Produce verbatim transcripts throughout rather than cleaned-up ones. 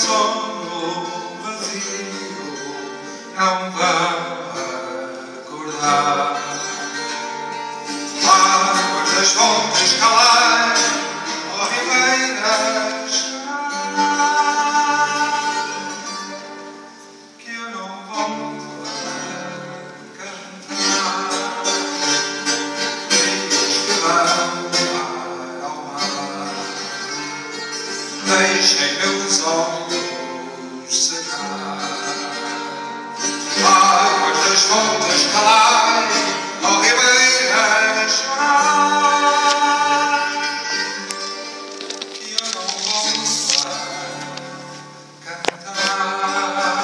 sono vazio não vão acordar. Águas das fontes calar, ó ribeiras, que eu não volto a cantar. Rios que vão mar ao mar, deixem meus olhos secar. Águas das fontes calar, ó ribeiras, que eu não volto a cantar.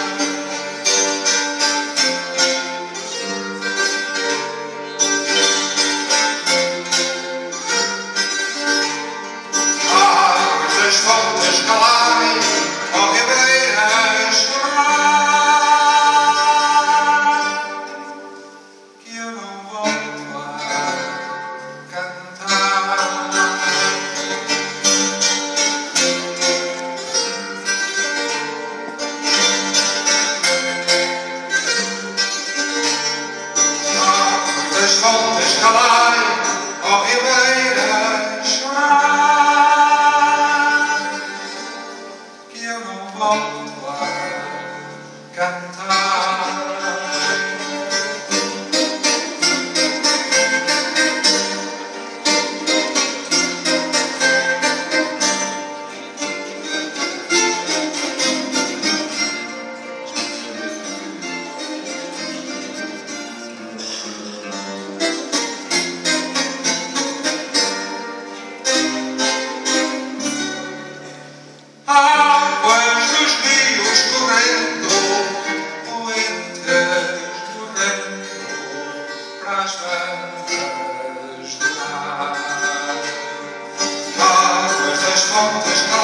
Águas das fontes calar, ó ribeiras, que eu não volto a cantar. Águas das fontes calar, ó ribeiras, que eu não volto a cantar. Águas dos rios correndo, poentes morrendo para as bandas do mar. Águas das fontes